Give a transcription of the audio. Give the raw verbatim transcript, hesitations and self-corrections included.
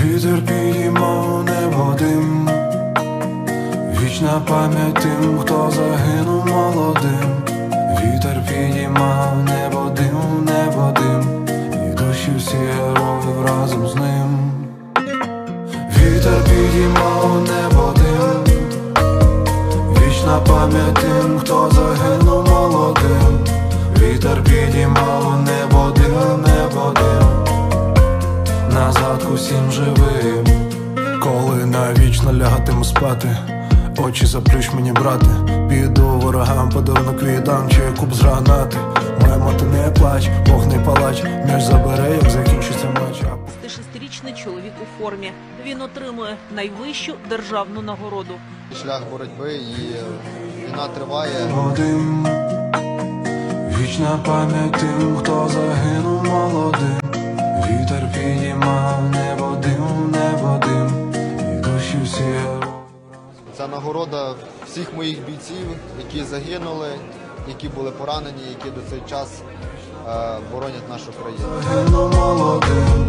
Вітер підіймав небо дим, вічна пам'ять тим, хто загинув молодим. Вітер підіймав небо дим, небо дим, і душі всі героїв разом з ним. Вітер підіймав небо дим, вічна пам'ять тим, хто загинув молодим. Вітер підіймав небо дим, небо дим, назад усім живим. Коли навічно лягатиму спати, очі заплющ мені, брате. Піду ворогам, подарунок віддам, чи куб з гранати. Моя мати, не плач, Бог не палач, м'яч забере, як закінчиться матч. шестирічний чоловік у формі. Він отримує найвищу державну нагороду. Шлях боротьби і війна триває. Дим, вічна пам'ять тим, хто загинув молодим. Вітер підіймав небо дим, небо дим, і душі всі герої. Це нагорода всіх моїх бійців, які загинули, які були поранені, які до цей час е, боронять нашу країну. Загинув молодим.